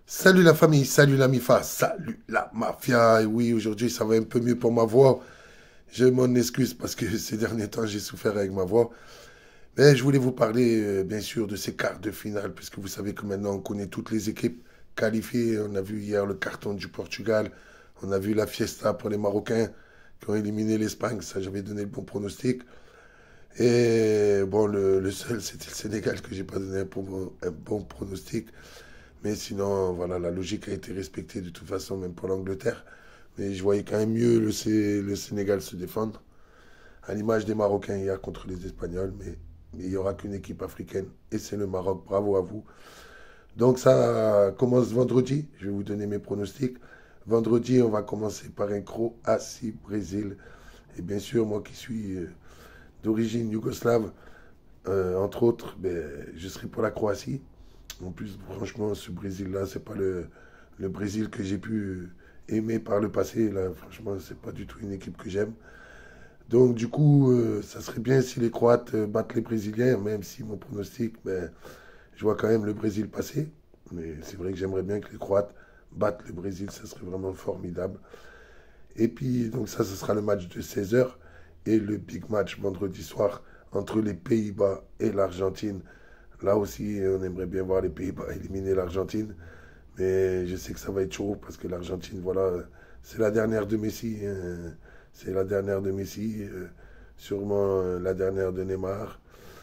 Salut la famille, salut la MIFA, salut la mafia. Et oui, aujourd'hui ça va un peu mieux pour ma voix. Je m'en excuse parce que ces derniers temps j'ai souffert avec ma voix. Mais je voulais vous parler bien sûr de ces quarts de finale, puisque vous savez que maintenant on connaît toutes les équipes qualifiées. On a vu hier le carton du Portugal, on a vu la fiesta pour les Marocains qui ont éliminé l'Espagne. Ça, j'avais donné le bon pronostic. Et bon, le seul c'était le Sénégal que j'ai pas donné un bon pronostic. Mais sinon, voilà, la logique a été respectée de toute façon, même pour l'Angleterre. Mais je voyais quand même mieux le Sénégal se défendre, à l'image des Marocains hier contre les Espagnols. Mais il n'y aura qu'une équipe africaine, et c'est le Maroc. Bravo à vous. Donc ça commence vendredi. Je vais vous donner mes pronostics. Vendredi, on va commencer par un Croatie-Brésil. Et bien sûr, moi qui suis d'origine yougoslave, entre autres, ben, je serai pour la Croatie. En plus, franchement, ce Brésil-là, c'est pas le Brésil que j'ai pu aimer par le passé. Là, franchement, c'est pas du tout une équipe que j'aime. Donc, du coup, ça serait bien si les Croates battent les Brésiliens, même si mon pronostic, ben, je vois quand même le Brésil passer. Mais c'est vrai que j'aimerais bien que les Croates battent le Brésil, ça serait vraiment formidable. Et puis, donc ça, ce sera le match de 16 h et le big match vendredi soir entre les Pays-Bas et l'Argentine. Là aussi, on aimerait bien voir les Pays-Bas éliminer l'Argentine. Mais je sais que ça va être chaud parce que l'Argentine, voilà, c'est la dernière de Messi, hein. C'est la dernière de Messi, sûrement la dernière de Neymar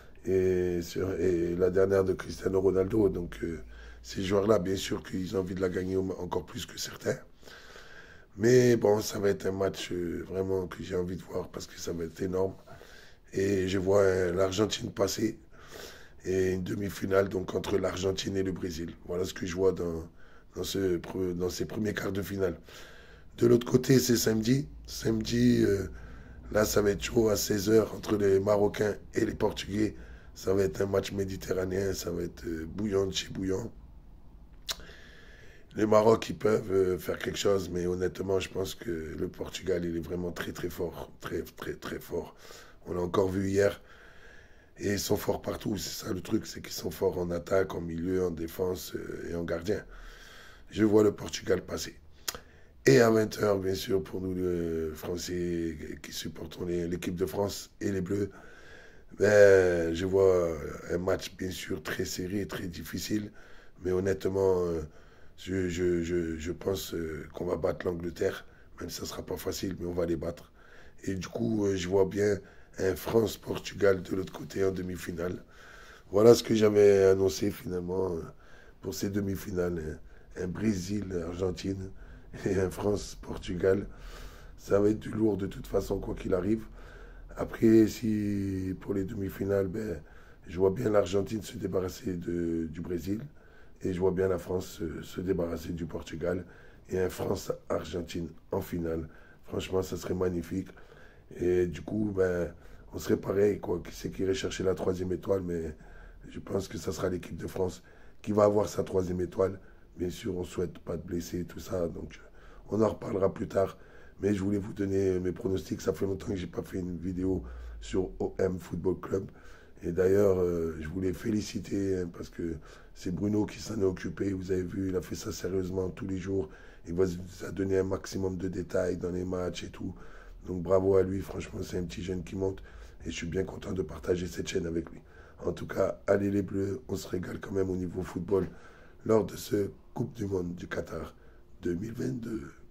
et la dernière de Cristiano Ronaldo. Donc ces joueurs-là, bien sûr qu'ils ont envie de la gagner encore plus que certains. Mais bon, ça va être un match vraiment que j'ai envie de voir parce que ça va être énorme. Et je vois l'Argentine passer et une demi-finale donc entre l'Argentine et le Brésil. Voilà ce que je vois dans ces premiers quarts de finale. De l'autre côté, c'est samedi. Samedi, là, ça va être chaud à 16 h entre les Marocains et les Portugais. Ça va être un match méditerranéen, ça va être bouillant de chez bouillant. Les Maroc, ils peuvent faire quelque chose, mais honnêtement, je pense que le Portugal, il est vraiment très très fort. Très très très fort. On l'a encore vu hier. Et ils sont forts partout, c'est ça le truc, c'est qu'ils sont forts en attaque, en milieu, en défense et en gardien. Je vois le Portugal passer. Et à 20 h, bien sûr, pour nous, les Français qui supportons l'équipe de France et les Bleus, ben, je vois un match, bien sûr, très serré, très difficile. Mais honnêtement, je pense qu'on va battre l'Angleterre, même si ça ne sera pas facile, mais on va les battre. Et du coup, je vois bien un France-Portugal de l'autre côté en demi-finale. Voilà ce que j'avais annoncé finalement pour ces demi-finales. Un Brésil-Argentine et un France-Portugal. Ça va être du lourd de toute façon, quoi qu'il arrive. Après, si pour les demi-finales, ben, je vois bien l'Argentine se débarrasser du Brésil et je vois bien la France se débarrasser du Portugal et un France-Argentine en finale. Franchement, ça serait magnifique. Et du coup, ben, on serait pareil, quoi. Qui c'est qui irait chercher la troisième étoile, mais je pense que ça sera l'équipe de France qui va avoir sa troisième étoile. Bien sûr, on ne souhaite pas de blessés et tout ça, donc on en reparlera plus tard. Mais je voulais vous donner mes pronostics. Ça fait longtemps que j'ai pas fait une vidéo sur OM Football Club. Et d'ailleurs, je voulais féliciter hein, parce que c'est Bruno qui s'en est occupé. Vous avez vu, il a fait ça sérieusement tous les jours. Il vous a donné un maximum de détails dans les matchs et tout. Donc bravo à lui. Franchement, c'est un petit jeune qui monte. Et je suis bien content de partager cette chaîne avec lui. En tout cas, allez les Bleus, on se régale quand même au niveau football lors de ce Coupe du Monde du Qatar 2022.